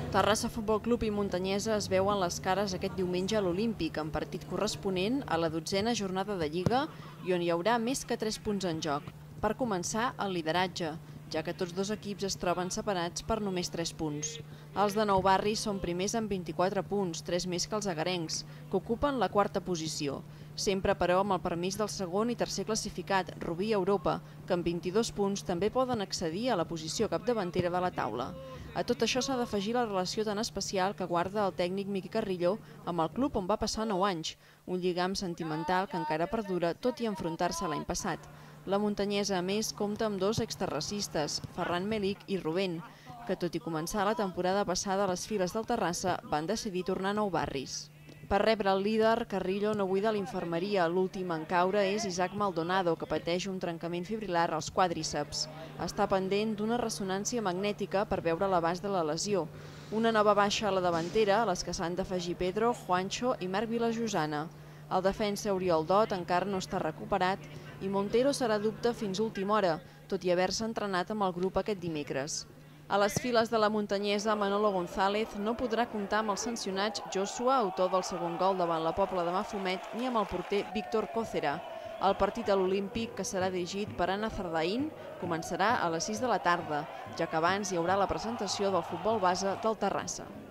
Terrassa Futbol Club i Muntanyesa es veuen les cares aquest diumenge a l'Olímpic, en partit corresponent a la 12a jornada de Lliga i on hi haurà més que 3 punts en joc. Per començar, el lideratge, ja que tots dos equips es troben separats per només 3 punts. Els de Nou Barris són primers amb 24 punts, 3 més que els agarencs, que ocupen la quarta posició. Sempre, però, amb el permís del segon i tercer classificat, Rubí Europa, que amb 22 punts també poden accedir a la posició capdavantera de la taula. A tot això s'ha d'afegir la relació tan especial que guarda el tècnic Miqui Carrillo amb el club on va passar 9 anys, un lligam sentimental que encara perdura tot i enfrontar-se l'any passat. La Muntanyesa, a més, compta amb 2 exterracistes, Ferran Melic i Rubén, que tot i començar la temporada passada a les files del Terrassa van decidir tornar a Nou Barris. Per rebre el líder, Carrillo no buida l'infermeria. L'últim en caure és Isaac Maldonado, que pateix un trencament fibrilar als quàdriceps. Està pendent d'una ressonància magnètica per veure l'abast de la lesió. Una nova baixa a la davantera, a les que s'han d'afegir Pedro, Juancho i Marc Vilajosana. El defensa Oriol Dot encara no està recuperat i Montero serà dubte fins última hora, tot i haver-se entrenat amb el grup aquest dimecres. A les files de la Muntanyesa, Manolo González no podrà comptar amb els sancionats Joshua, autor del segon gol davant la Pobla de Mafumet, ni amb el porter Víctor Cócera. El partit a l'Olímpic, que serà dirigit per Anna Zardaín, començarà a les 6 de la tarda, ja que abans hi haurà la presentació del futbol base del Terrassa.